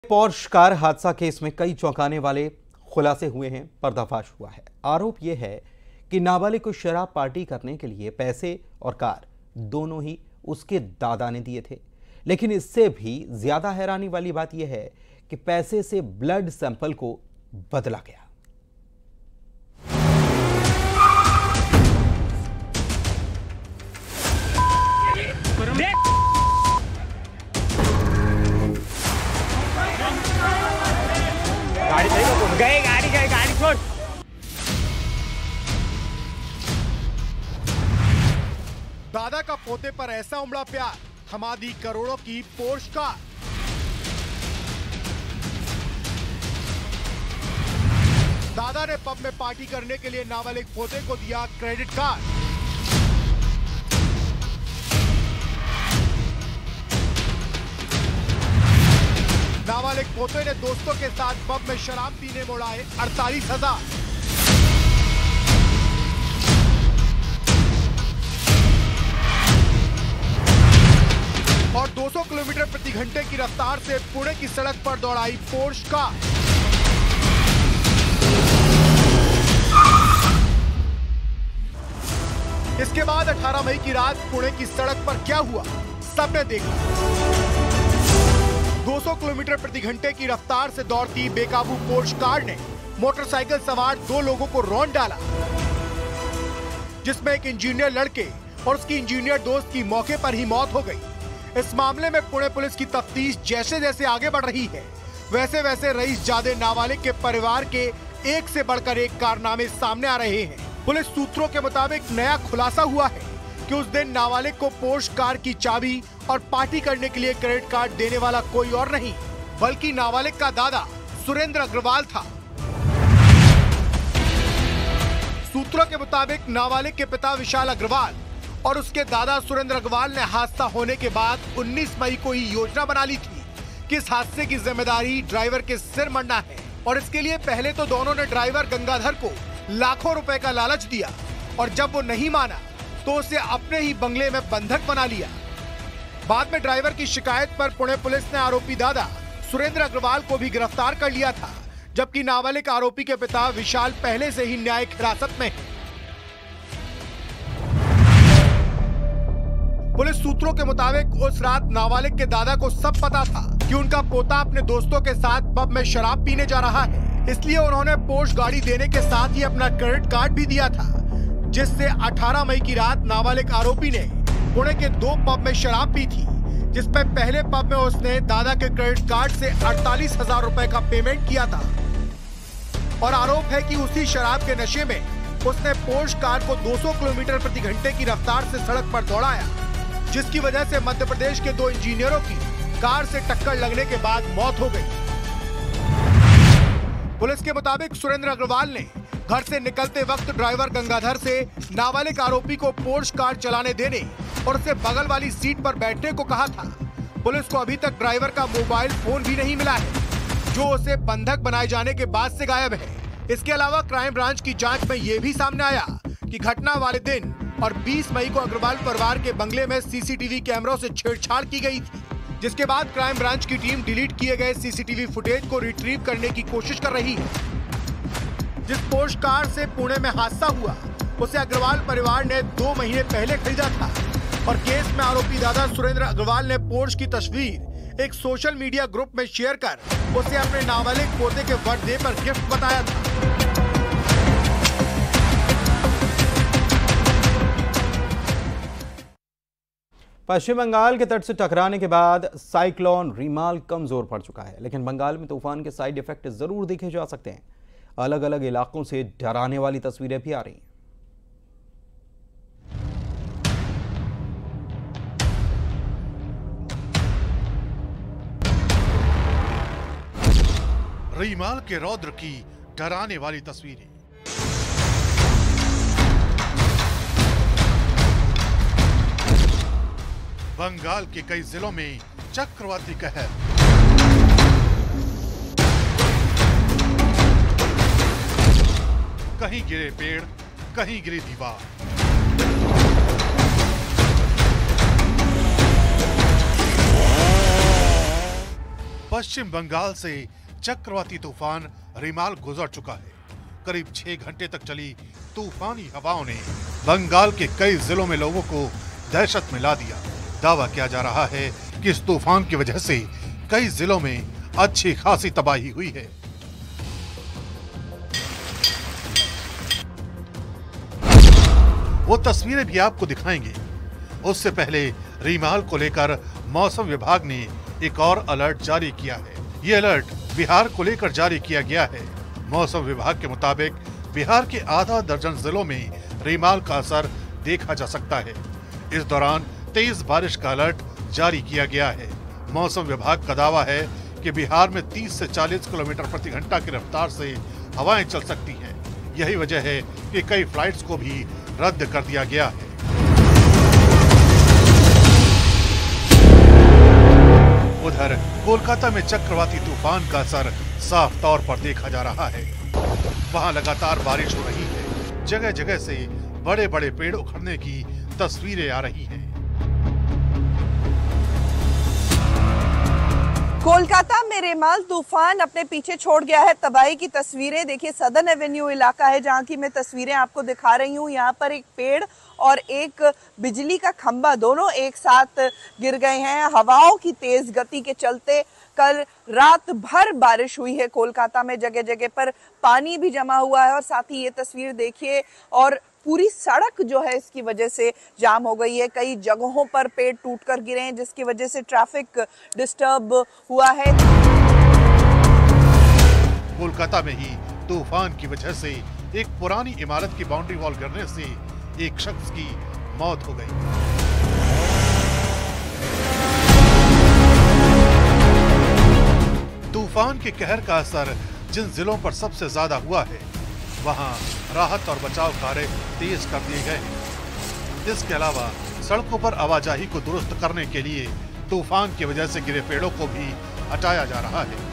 Porsche car हादसा case में कई चौंकाने वाले खुलासे हुए हैं। पर्दाफाश हुआ है। आरोप यह है कि नाबालिग को शराब पार्टी करने के लिए पैसे और कार दोनों ही उसके दादा ने दिए थे। लेकिन इससे भी ज्यादा हैरानी वाली बात यह है कि पैसे से ब्लड सैंपल को बदला गया। गाड़ी छोड़। दादा का पोते पर ऐसा उमड़ा प्यार, थमा दी करोड़ों की पोर्श कार। दादा ने पब में पार्टी करने के लिए नाबालिग पोते को दिया क्रेडिट कार्ड। नाबालिग पोते ने दोस्तों के साथ पब में शराब पीने में उड़ाए 48,000। और 200 किलोमीटर प्रति घंटे की रफ्तार से पुणे की सड़क पर दौड़ाई पोर्श कार। इसके बाद 18 मई की रात पुणे की सड़क पर क्या हुआ, सबने देखा। 200 किलोमीटर प्रति घंटे की रफ्तार से दौड़ती बेकाबू पोर्श कार ने मोटरसाइकिल सवार 2 लोगों को रौंद डाला, जिसमें एक इंजीनियर लड़के और उसकी इंजीनियर दोस्त की मौके पर ही मौत हो गई। इस मामले में पुणे पुलिस की तफ्तीश जैसे जैसे आगे बढ़ रही है, वैसे वैसे रईसजादे नाबालिग के परिवार के एक से बढ़कर एक कारनामे सामने आ रहे हैं। पुलिस सूत्रों के मुताबिक नया खुलासा हुआ है कि उस दिन नाबालिग को पोर्श कार की चाबी और पार्टी करने के लिए क्रेडिट कार्ड देने वाला कोई और नहीं, बल्कि नाबालिग का दादा सुरेंद्र अग्रवाल था। सूत्रों के मुताबिक नाबालिग के पिता विशाल अग्रवाल और उसके दादा सुरेंद्र अग्रवाल ने हादसा होने के बाद 19 मई को ही योजना बना ली थी कि इस हादसे की जिम्मेदारी ड्राइवर के सिर मढ़ना है। और इसके लिए पहले तो दोनों ने ड्राइवर गंगाधर को लाखों रुपए का लालच दिया और जब वो नहीं माना तो उसे अपने ही बंगले में बंधक बना लिया। बाद में ड्राइवर की शिकायत पर पुणे पुलिस ने आरोपी दादा सुरेंद्र अग्रवाल को भी गिरफ्तार कर लिया था, जबकि नाबालिग आरोपी के पिता विशाल पहले से ही न्यायिक हिरासत में है। पुलिस सूत्रों के मुताबिक उस रात नाबालिग के दादा को सब पता था कि उनका पोता अपने दोस्तों के साथ पब में शराब पीने जा रहा है, इसलिए उन्होंने पोर्श गाड़ी देने के साथ ही अपना क्रेडिट कार्ड भी दिया था, जिससे 18 मई की रात नाबालिग आरोपी ने पुणे के 2 पब में शराब पी थी, जिसमें पहले पब में उसने दादा के क्रेडिट कार्ड से 48,000 रुपए का पेमेंट किया था। और आरोप है कि उसी शराब के नशे में उसने पोर्श कार को 200 किलोमीटर प्रति घंटे की रफ्तार से सड़क पर दौड़ाया, जिसकी वजह से मध्य प्रदेश के 2 इंजीनियरों की कार से टक्कर लगने के बाद मौत हो गई। पुलिस के मुताबिक सुरेंद्र अग्रवाल ने घर से निकलते वक्त ड्राइवर गंगाधर से नाबालिग आरोपी को पोर्श कार चलाने देने और उसे बगल वाली सीट पर बैठने को कहा था। पुलिस को अभी तक ड्राइवर का मोबाइल फोन भी नहीं मिला है, जो उसे बंधक बनाए जाने के बाद से गायब है। इसके अलावा क्राइम ब्रांच की जांच में यह भी सामने आया कि घटना वाले दिन और 20 मई को अग्रवाल परिवार के बंगले में सीसीटीवी कैमरों से छेड़छाड़ की गई थी, जिसके बाद क्राइम ब्रांच की टीम डिलीट किए गए सीसीटीवी फुटेज को रिट्रीव करने की कोशिश कर रही है। जिस पोर्श कार से पुणे में हादसा हुआ, उसे अग्रवाल परिवार ने 2 महीने पहले खरीदा था और केस में आरोपी दादा सुरेंद्र अग्रवाल ने पोर्श की तस्वीर एक सोशल मीडिया ग्रुप में शेयर कर उसे अपने नाबालिग पोते के बर्थडे पर गिफ्ट बताया था। पश्चिम बंगाल के तट से टकराने के बाद साइक्लोन रीमाल कमजोर पड़ चुका है, लेकिन बंगाल में तूफान के साइड इफेक्ट जरूर देखे जा सकते हैं। अलग अलग इलाकों से डराने वाली तस्वीरें भी आ रही हैं। रीमाल के रौद्र की डराने वाली तस्वीरें। बंगाल के कई जिलों में चक्रवाती कहर। कहीं गिरे पेड़, कहीं गिरी दीवार। पश्चिम बंगाल से चक्रवाती तूफान रीमाल गुजर चुका है। करीब 6 घंटे तक चली तूफानी हवाओं ने बंगाल के कई जिलों में लोगों को दहशत में ला दिया। दावा किया जा रहा है कि इस तूफान की वजह से कई जिलों में अच्छी खासी तबाही हुई है। वो तस्वीरें भी आपको दिखाएंगे। उससे पहले रीमाल को लेकर मौसम विभाग ने एक और अलर्ट जारी किया है। ये अलर्ट बिहार को लेकर जारी किया गया है। मौसम विभाग के मुताबिक बिहार के आधा दर्जन जिलों में रीमाल का असर देखा जा सकता है। इस दौरान तेज बारिश का अलर्ट जारी किया गया है। मौसम विभाग का दावा है कि बिहार में 30 से 40 किलोमीटर प्रति घंटा की रफ्तार से हवाएं चल सकती हैं। यही वजह है कि कई फ्लाइट्स को भी रद्द कर दिया गया है। उधर कोलकाता में चक्रवाती तूफान का असर साफ तौर पर देखा जा रहा है। वहां लगातार बारिश हो रही है। जगह जगह से बड़े बड़े पेड़ उखड़ने की तस्वीरें आ रही हैं। कोलकाता में रीमाल तूफान अपने पीछे छोड़ गया है तबाही की तस्वीरें। देखिए, सदर्न एवेन्यू इलाका है जहां की मैं तस्वीरें आपको दिखा रही हूं। यहाँ पर एक पेड़ और एक बिजली का खंभा दोनों एक साथ गिर गए हैं। हवाओं की तेज गति के चलते कल रात भर बारिश हुई है। कोलकाता में जगह जगह पर पानी भी जमा हुआ है और साथ ही ये तस्वीर देखिए, और पूरी सड़क जो है इसकी वजह से जाम हो गई है। कई जगहों पर पेड़ टूटकर गिरे हैं जिसकी वजह से ट्रैफिक डिस्टर्ब हुआ है। कोलकाता में ही तूफान की वजह से एक पुरानी इमारत की बाउंड्री वॉल गिरने से एक शख्स की मौत हो गई। तूफान के कहर का असर जिन जिलों पर सबसे ज्यादा हुआ है वहां राहत और बचाव कार्य तेज कर दिए गए हैं। इसके अलावा सड़कों पर आवाजाही को दुरुस्त करने के लिए तूफान की वजह से गिरे पेड़ों को भी हटाया जा रहा है।